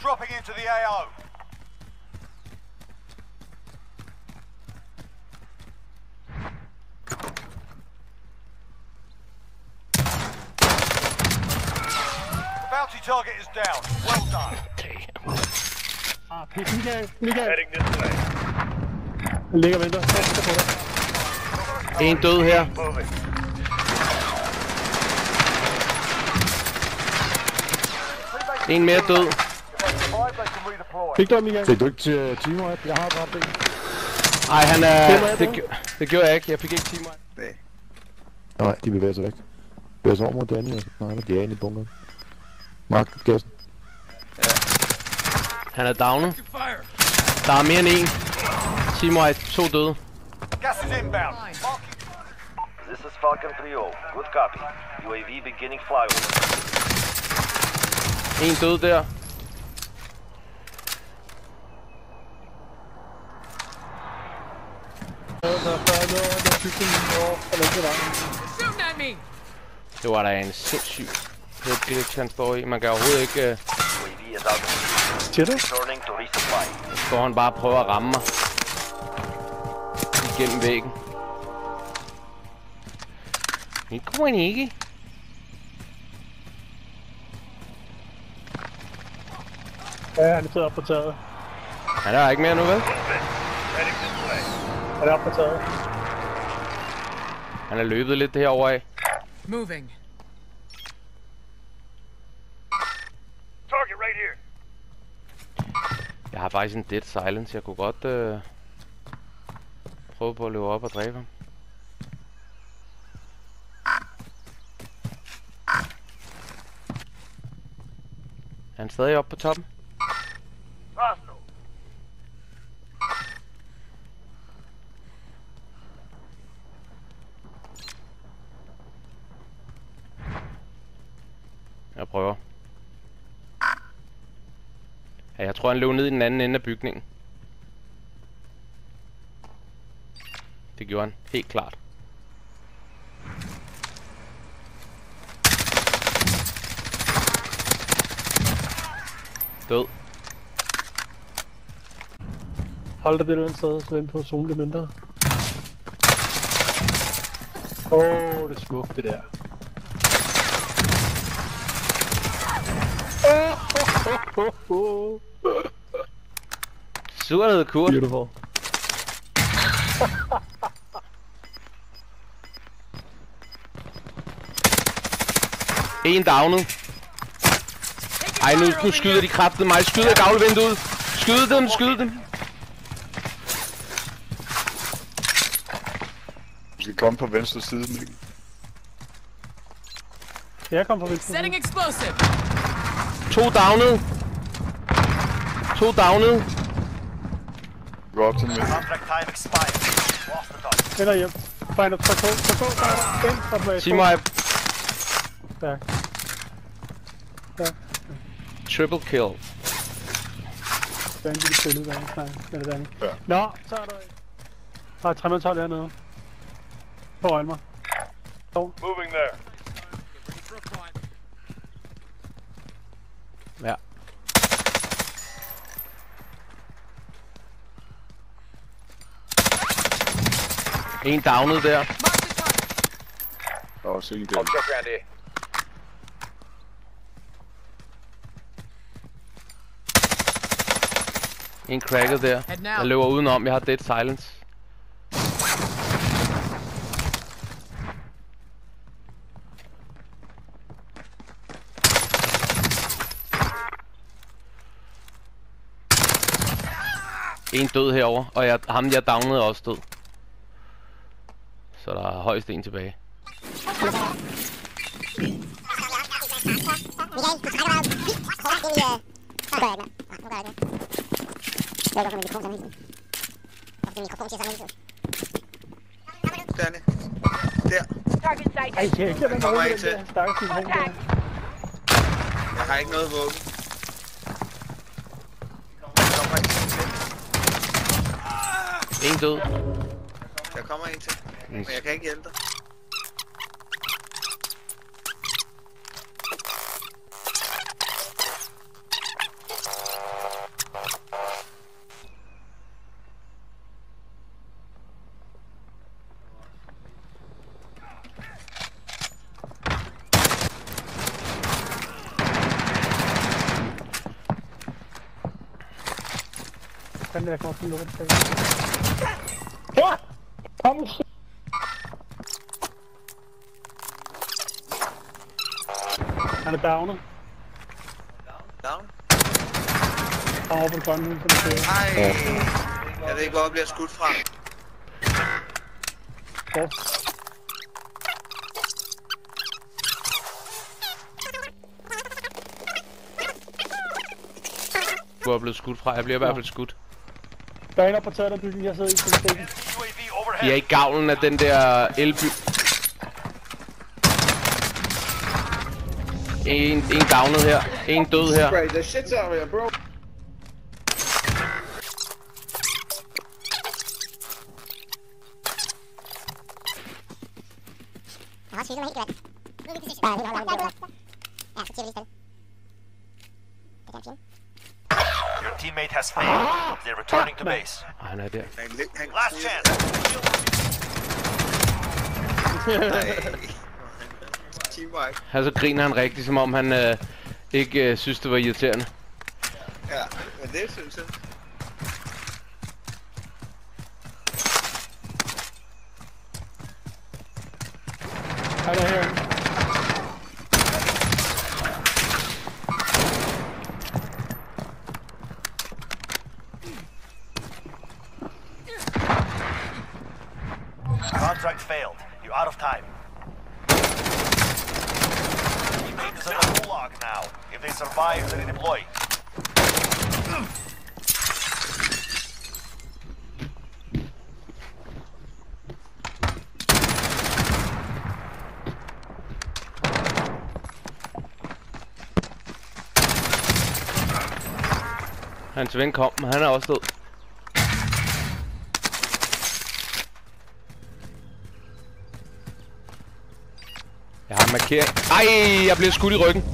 dropping into the AO. The bounty target is down. Well done. Michael. Heading this way. Han ligger og venter. En død her. Moving. En mere død. Fik du ham, Michael? Fik du ikke til teamwipe? Jeg har dræbt en. Ej, han er... Det gjorde jeg ikke. Jeg fik ikke teamwipe. Nej, de bevæger sig væk. Bevæger sig over mod Danny. Nej, de er inde i bunkeren. Mark, gassen. Han er downet. Der er mere end en. Teamwipe, 2 døde. Gas is inbound. This is Falcon 3-0. Good copy. UAV beginning flyover. En død der. Det var da en sindssyg glitch, han står i. Man kan overhovedet ikke... UAV is out. Siger du? Returning to resupply. Så står han bare og prøver at ramme mig. Igennem væggen. Det kunne han ikke. Ja, han sidder oppe på taget. Han er ikke mere nu, vel? Heading this way. Han er oppe på taget. Han er løbet lidt herovre af. Moving. Target right here. Jeg har faktisk en dead silence. Jeg kunne godt prøve på at løbe op og dræbe ham. Er han stadig oppe på toppen? Hostile. Jeg prøver. Ja, jeg tror han løb ned i den anden ende af bygningen. Det gjorde han, helt klart. Død. Hold dig det der sted, så vent på at zoome lidt mindre. Det er smukt det der. Surhed kurt. Beautiful. En downet. Ej, nu skyder de kraftet mig. Skyder gavlevinduet. Skyd dem. Du skal komme på venstre side, Mikkel. Jeg kom fra venstre. Setting explosive. 2 downet. Gå op til Mikkel. Contract time expired. Lost the dot. Eller hjem. Finder, tryk på. Ind, så på. Teamwipe. Ja. Triple kill. Danny, det spillede Danny. Nej, det er Danny. Ja. Nå, så er der en. Der er 312 hernede. Foran mig. Moving there. Ja. En downet der. Der er også en der. I'll check around here. En cracket der. Jeg løber udenom, jeg har dead silence. En død herover, og ham jeg downede også død. Så der er højst en tilbage. Danny. Der. Ej, jeg ikke den kommer måde, ikke til. den der stakkels sin hånd der. Jeg har ikke noget våben. kommer en til. En død. Der kommer en til. Men jeg kan ikke hjælpe dig. men jeg kan også lukke det. Ja! Kom! Han er downet. Down. Han er over på den grønne hus, som du siger. Ej. Jeg ved ikke, hvor jeg bliver skudt fra. Hvor? Du er blevet skudt fra. Jeg bliver i hvert fald skudt. Der er en oppe på taget af bygningen, jeg sidder i. UAV De overhead. er i gavlen af den der elby. En downet her. En død her. Right, the shit's out here, bro. Jeg har også hygget mig helt godt. Nu er vi position. Ja, så tiger vi lige stille. Det er den fjende. Your teammate has failed. They're returning to base. Han er der. Last chance. Teamwork. Her så griner han rigtigt, som om han ikke synes, det var irriterende. Ja, men det synes jeg. Han er her. Contract failed. You're out of time. Teammate is in a gulag now. If they survive, they redeploy. Hans ven kom, men han er også død. Jeg har markering. Ej, jeg blev skudt i ryggen.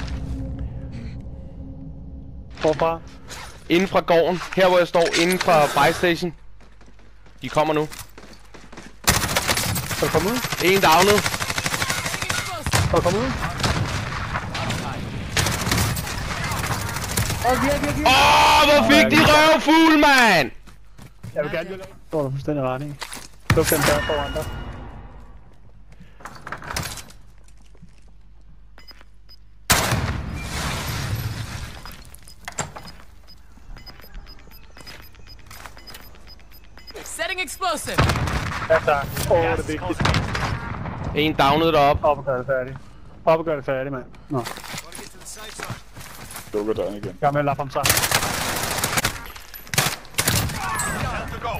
Hvorfra? Inden fra gården. Her hvor jeg står, inden fra buy station. De kommer nu. Skal du komme ud? En downet. Skal du komme ud? Hvor fik de røvfugl, mand! Jeg vil gerne hjælpe. Det var du fuldstændig ret i. Luk den dør foran dig. Setting explosive. Ja, tak. Det er vigtigt. En downet deroppe. Op og gør det færdigt. Op og gør det færdigt, mand. Nå. Lukker døren igen. Jeg er med at lappe ham sammen. Time to go.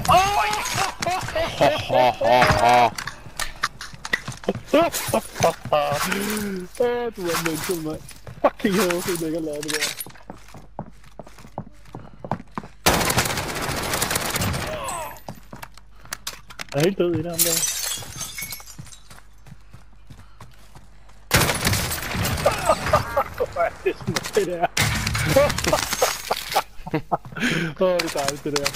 Du er en menneske, mand. Fucking hell, det er ikke at lade det der. Jeg er helt død i det, ham der. Det er smukt, det der. Det er dejligt, det der.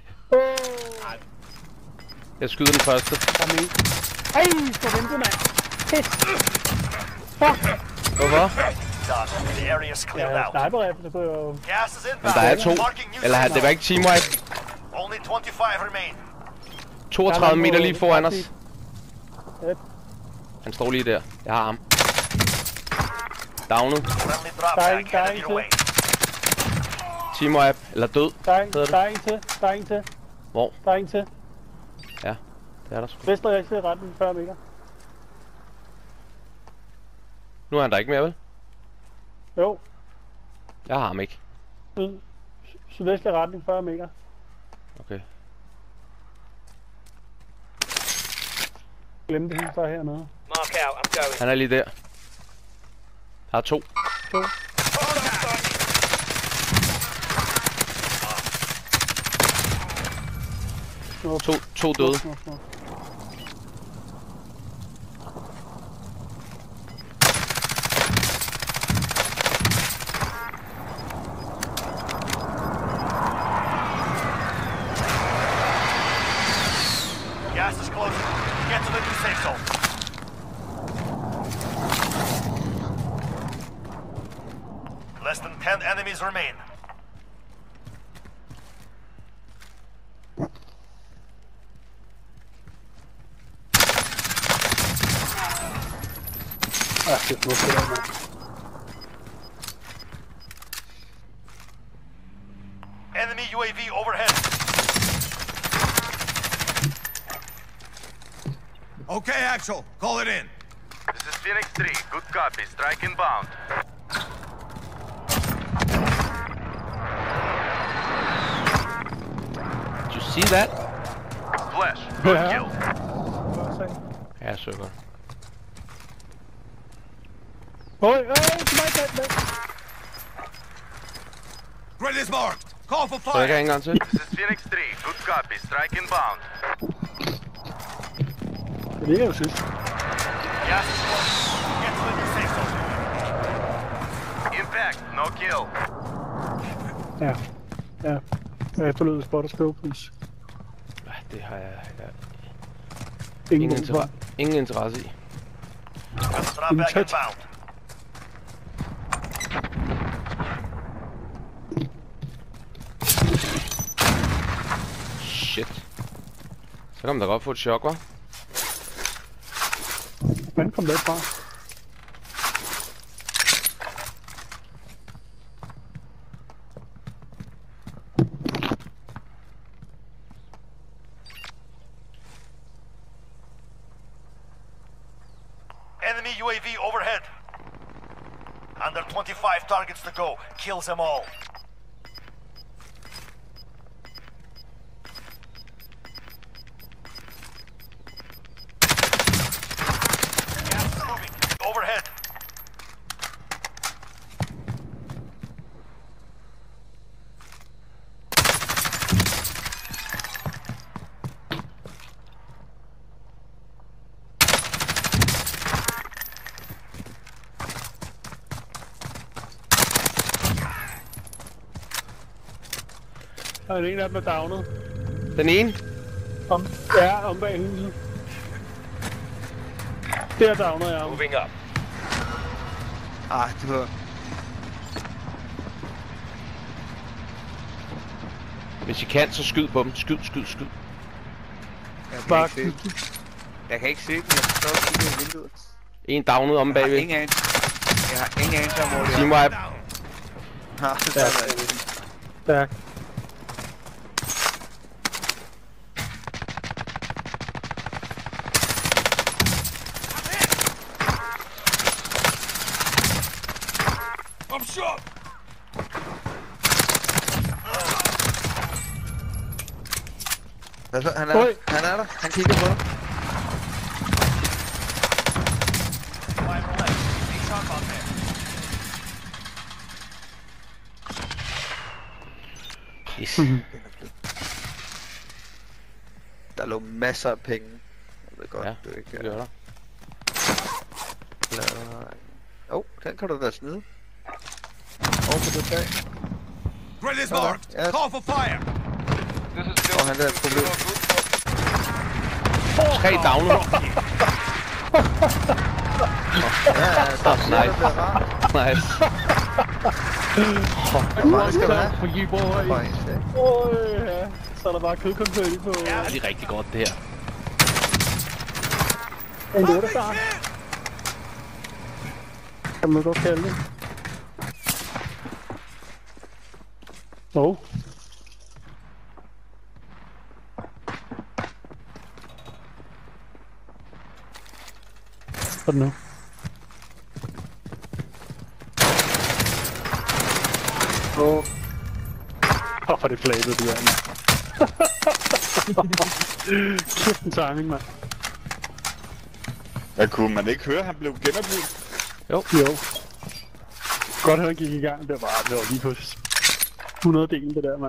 Jeg skyder den første. Kom ind. Ej, skal vente, mand. Pis. Fuck. Hvorfor? Done. The area is cleared out. Sniper-rifle, så kunne jeg jo... Gas is Men der er inbound. to. Marking new Eller safe det var ikke teamwipe. zone. Only 25 remain. 32 meter lige foran os. Yep. Han står lige der. Jeg har ham. Downet. Friendly drop back headed your way. Teamwipe. Eller død. Der hedder er det. en til. Der er en til. Hvor? Der er en til. Ja, det er der sgu. Vest og ekstra i retten 40 meter. Nu er han der ikke mere, vel? Jo. Jeg har ham ikke. Sydvestlig retning 40 meter. Okay. Glem det hus, der er hernede. Mark out, I'm going. Han er lige der. Der er to. To døde. Gas is closing. Get to the new safe zone. Less than 10 enemies remain. Ja, det er smukt det der, mand. Enemy UAV overhead. Okay, Axel. Call it in. This is Phoenix 3. Good copy. Strike inbound. Did you see that? Flash. Good Ja. kill. Ja, så godt. Oj, til mig, mand. Grid is marked. Call for Så jeg kan fire. ikke engang til. This is Phoenix 3. Good copy. Strike inbound. Det ligger jo sidst. Gas is close. Get to the new safe zone. Impact. No kill. Ja. Ja. Jeg efterlod spotter scope, please. Ej, det har jeg Ingen ingen interesse i. Drop back touch. inbound. Shit. Så kan man da godt få et chok, hva'? Hvordan kom det fra? Enemy UAV overhead. Under 25 targets to go. Kills them all. Gas is moving. Overhead. Der er en af dem, der er downet. Den ene? Om bag huset. Der downer jeg. Moving up. Ah, det var... Hvis I kan, så skyd på dem. Skyd. Jeg kan ikke se dem. Jeg kan ikke se dem. Jeg står og kigger i vinduet. En downet om Jeg har bagved. ingen anelse. Jeg har ingen anelse om, hvor det er. Team wipe. Ah, det er der. Stærk. I'm shot. Hvad så? Han er Oj. der. Han er der. Han kigger på dig. Fire left. Big shot out there. Yes. Der lå masser af penge. Jeg ved godt, Ja, du ikke det gør der. den kan du da smide. Over på det tag. Grid is marked. Yes. Call for fire. Og han der er et problem. 3 downet. Nice. Hvor meget skal du have? For you boy. Ja. Så er der bare kødkonfetti på. Ja, det er rigtig godt, det her. En lortefar. Kan man godt kalde det. Oh. Hvad nu? For det flabede, det der. Kæft en timing, mand. Jeg kunne man ikke høre, at han blev genoplevet? Jo. Godt, han gik i gang. Det var lige på 100 delen, det der, mand.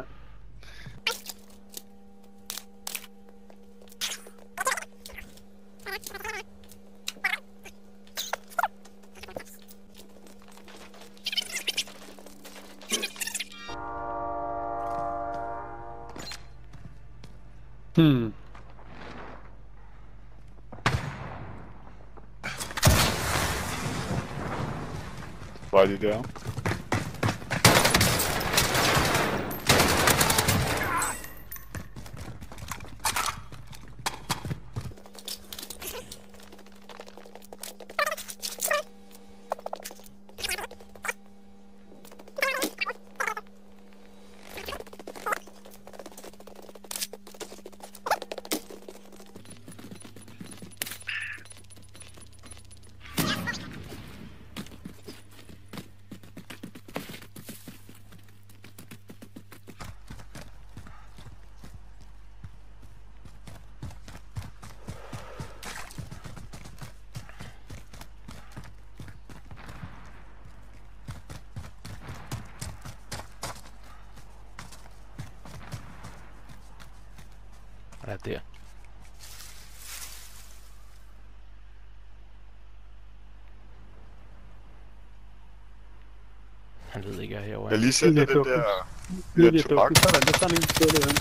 Var de der? Han er der. Han ved ikke, jeg er herovre. Jeg lige sætter den der tobak. Sådan, det er sådan en stille her.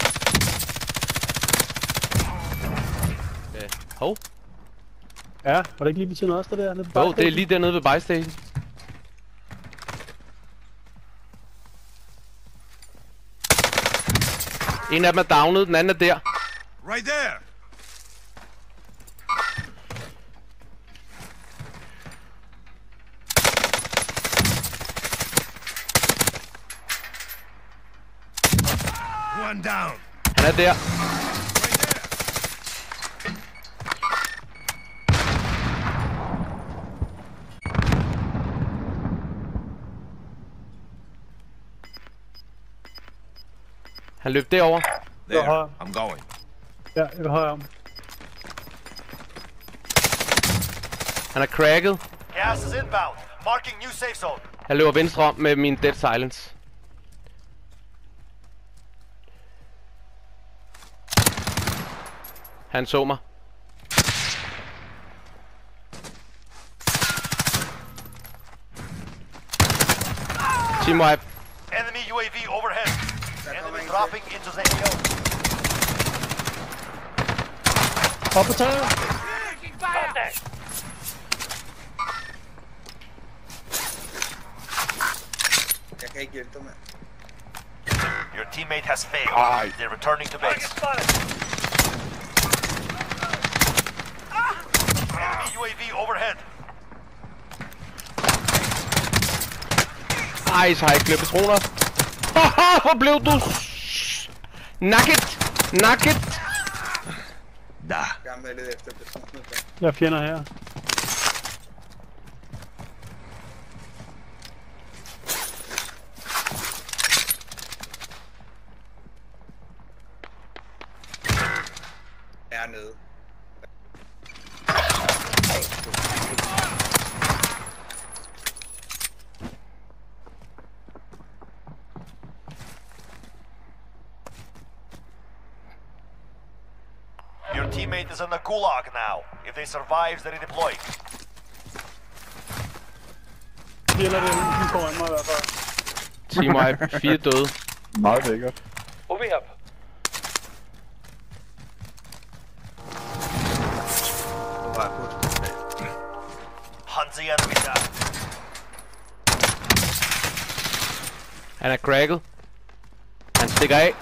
Hov. Ja, var det ikke lige ved siden af os, der nede på Jo, det er lige dernede ved buy station. En af dem er downet, den anden er der. Right there. One down. Han er der. Han løb derover. There. I'm going. Ja, jeg vil højre om. Han er cracket. Gas is inbound. Marking new safe zone. Jeg løber venstre om med min dead silence. Han så mig. Team wipe. Enemy UAV overhead. Enemy dropping into the AO. Op på taget! Jeg kan ikke hjælpe dig, mand. Your teammate has failed. They're returning to base. Enemy UAV overhead. Ej, så har jeg ikke flere patroner. Haha, hvor blev du? Nakket! Nakket! Da. Jeg er med lidt efter patroner. Jeg er fjender her. Jeg er nede. Your teammate is in the gulag now. If they survive, they redeploy. Fjender det lige foran mig i hvert fald. Team wipe. 4 døde. Meget lækkert. Moving up. Nu var jeg på et. Hunt the enemy down. Han er cracket. Han stikker af.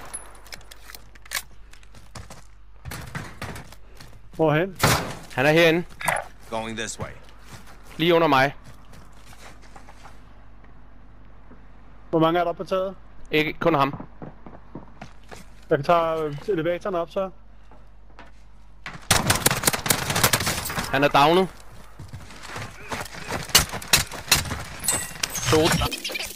Hvorhen? Han er herinde. Going this way. Lige under mig. Hvor mange er der på taget? Ikke kun ham. Jeg kan tage elevatoren op så. Han er downet. Sort.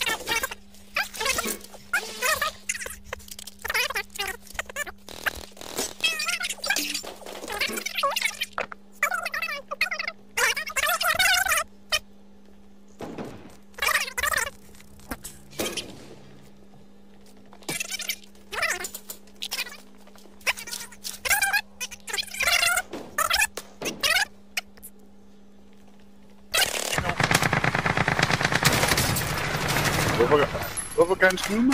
Hvorfor kan han skyde mig?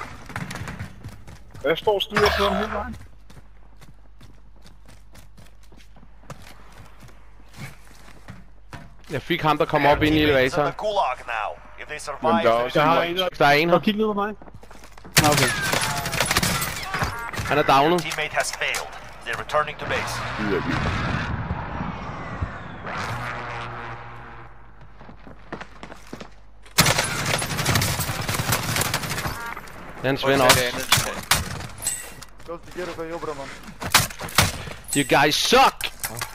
Jeg står og styrer på ham hele vejen. Jeg fik ham, der kom op ind i elevatoren. Gulag now. If they survive, Men der er også Jeg har en, en, Der er en her. kig ned på mig. Okay. Han er downet. teammate has failed. They're returning to base. Den svinder også. You guys suck!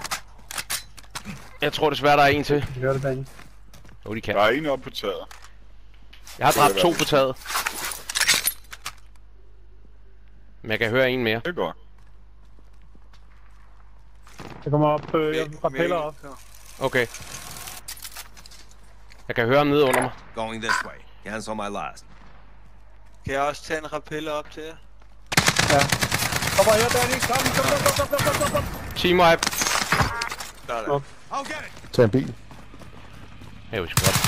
Jeg tror desværre, der er en til. Det gør det bag. Jo, de kan. der er en oppe på taget. Jeg har dræbt 2 på taget. Men jeg kan høre en mere. Det er godt. Jeg kommer op, jeg rappeller op. Okay. Jeg kan høre ham nede under mig. Going this way. Cancel my last. Kan jeg også tage en rappel op til jer? Ja. Kommer her, Danny. Kom. Team wipe. Sådan. I'll get it. Tag en bil. Ja, vi skal godt.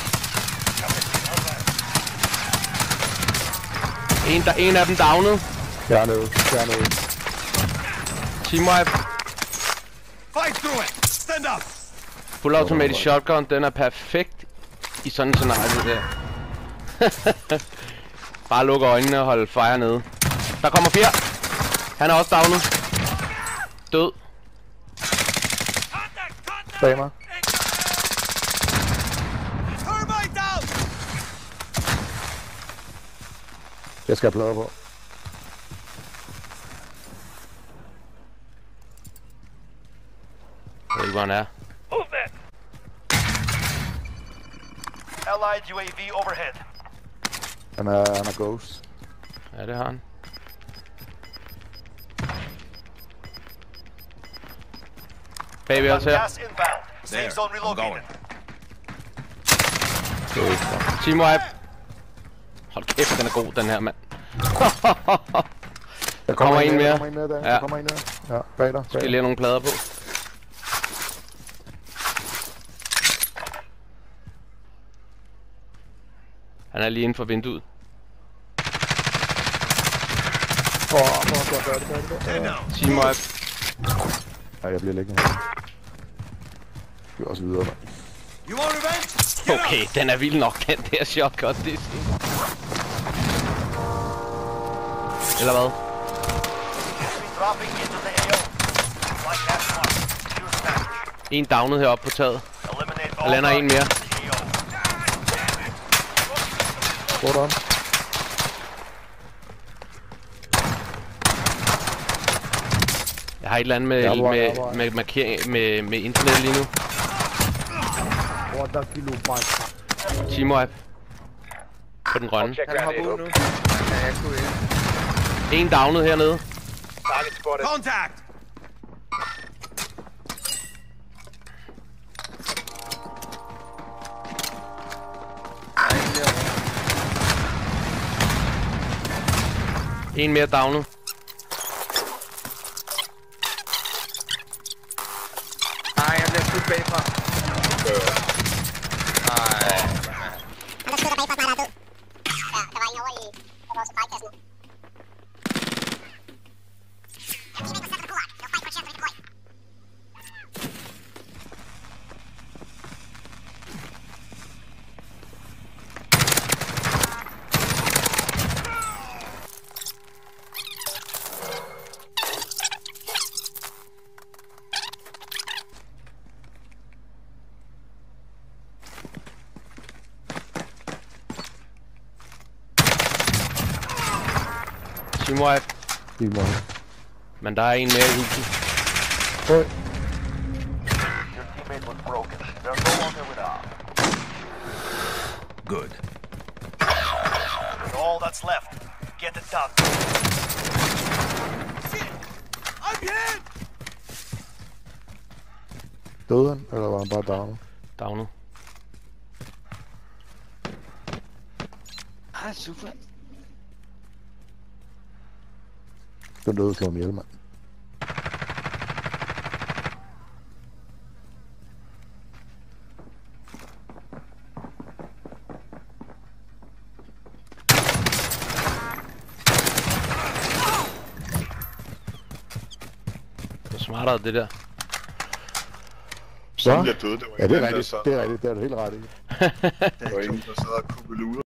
En af dem downet. Jeg er nede. Team wipe. Fight through it. Stand up. Full automatic shotgun, den er perfekt i sådan en scenarie der. Bare lukke øjnene og holde fire nede. Der kommer 4. Han er også downet. Død. Bag mig. Thermite down. Jeg skal have plader på. Jeg ved ikke, hvor han er. Allied UAV overhead. Han er ghost. Ja, det har han. Bagved os her. Gas inbound. Safe There. zone I'm relocated. going. Team wipe. Hold kæft, den er god, den her, mand. Der kommer en mere. Der kommer en mere, der. Ja. Der kommer en mere. Ja, bag dig. Skal lige have nogle plader på. Han er lige inden for vinduet. Gør det. Stand down. Team wipe. Ja, jeg bliver liggende her. Vi også videre, mand. You want revenge? Get Okay, den er vild nok, den der shotgun. Det er eller hvad? Enemy dropping into the AO. Like that mark. Use package. En downet heroppe på taget. Eliminate Der all lander en mere. AO. Sådan. Jeg har et eller andet med markering med internet lige nu. Team wipe. På den grønne. Han hopper ud nu. Ja, jeg kunne ikke. En downet hernede. Contact. En mere downet. Nej, jeg bliver skudt bagfra. Nej. Han der skyder bagfra snart er død. Ja, der var en over i vores supply-kassen. Team wipe. Team wipe. Men der er en mere i huset. Høj. Your teammate was broken. They're no longer with us. Good. That's all that's left. Get it done. I'm hit. Døde han, eller var han bare down? Downet. Ej, super. Den døde slå ham ihjel, mand. Det er smartere, det der. Sådan bliver døde. Det var Ja, det er ingen, rigtigt. Det er rigtigt. Det er du helt ret i. Der var ingen, der sad og kubbeluder.